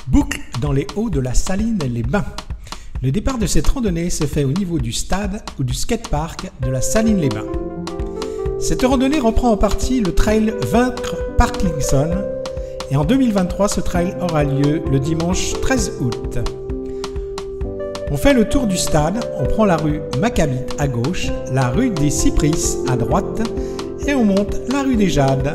Boucle dans les hauts de la Saline-les-Bains. Le départ de cette randonnée se fait au niveau du stade ou du skatepark de la Saline-les-Bains. Cette randonnée reprend en partie le trail Vaincre Parkinson et en 2023 ce trail aura lieu le dimanche 13 août. On fait le tour du stade, on prend la rue Maccabit à gauche, la rue des Cypresses à droite et on monte la rue des Jades.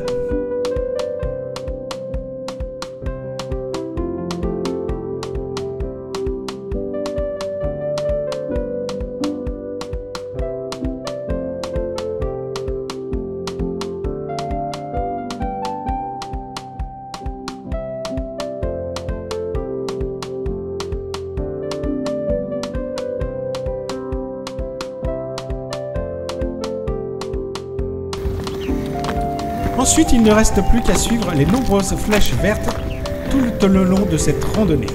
Ensuite, il ne reste plus qu'à suivre les nombreuses flèches vertes tout le long de cette randonnée.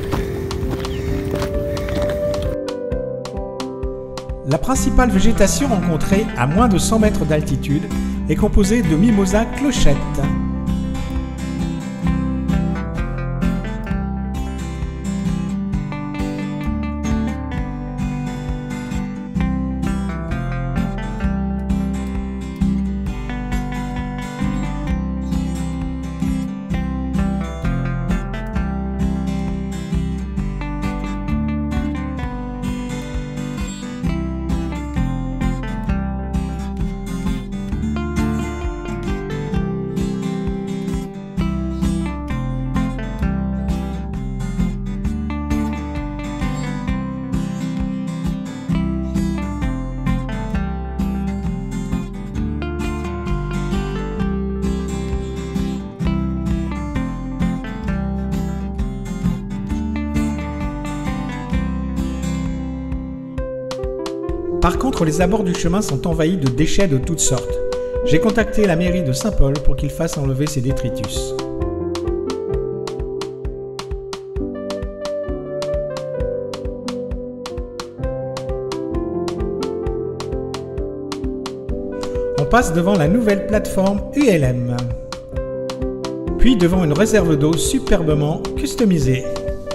La principale végétation rencontrée à moins de 100 mètres d'altitude est composée de mimosas clochettes. Par contre, les abords du chemin sont envahis de déchets de toutes sortes. J'ai contacté la mairie de Saint-Paul pour qu'ils fassent enlever ces détritus. On passe devant la nouvelle plateforme ULM, puis devant une réserve d'eau superbement customisée.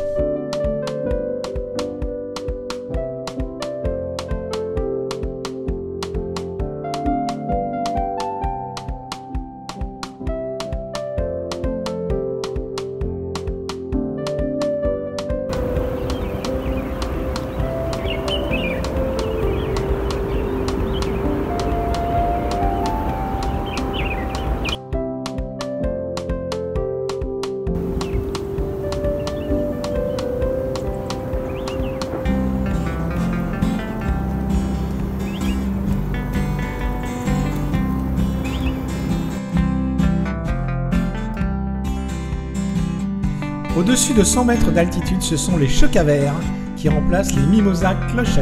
Au-dessus de 100 mètres d'altitude, ce sont les chocs à verre qui remplacent les mimosas clochettes.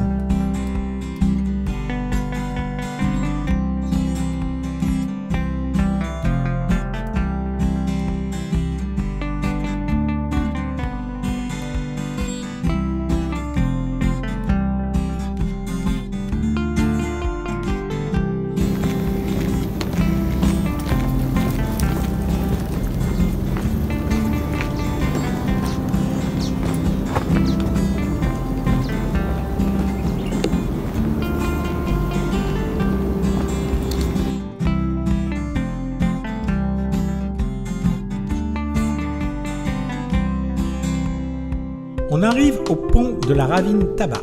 On arrive au pont de la ravine Tabac.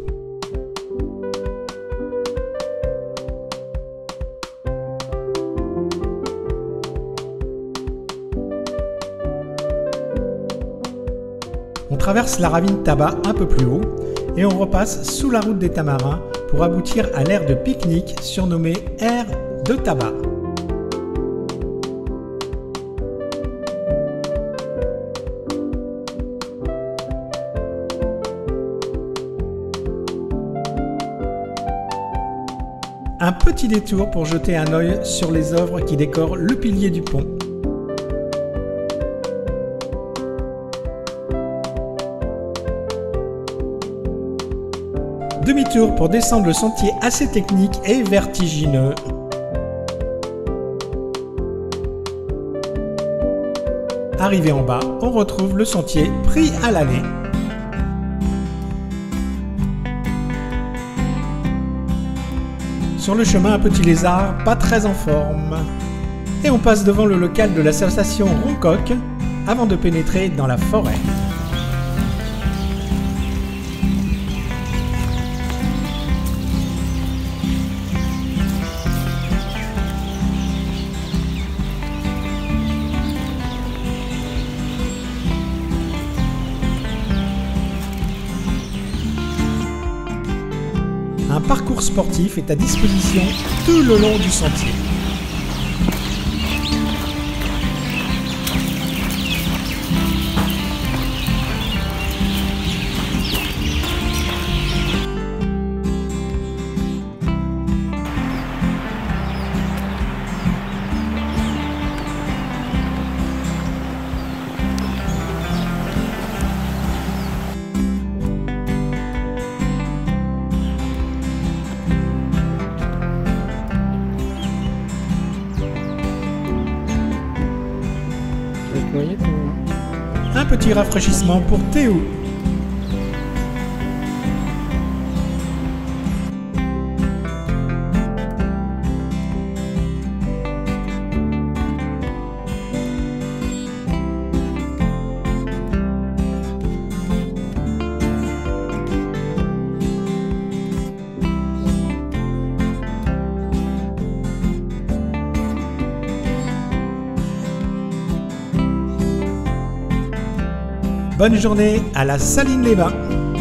On traverse la ravine Tabac un peu plus haut et on repasse sous la route des Tamarins pour aboutir à l'aire de pique-nique surnommée aire de Tabac. Un petit détour pour jeter un œil sur les œuvres qui décorent le pilier du pont. Demi-tour pour descendre le sentier assez technique et vertigineux. Arrivé en bas, on retrouve le sentier pris à l'allée. Sur le chemin, un petit lézard pas très en forme. Et on passe devant le local de l'association Roncoq avant de pénétrer dans la forêt. Un parcours sportif est à disposition tout le long du sentier. Un petit rafraîchissement pour Théo. Bonne journée à la Saline-les-Bains.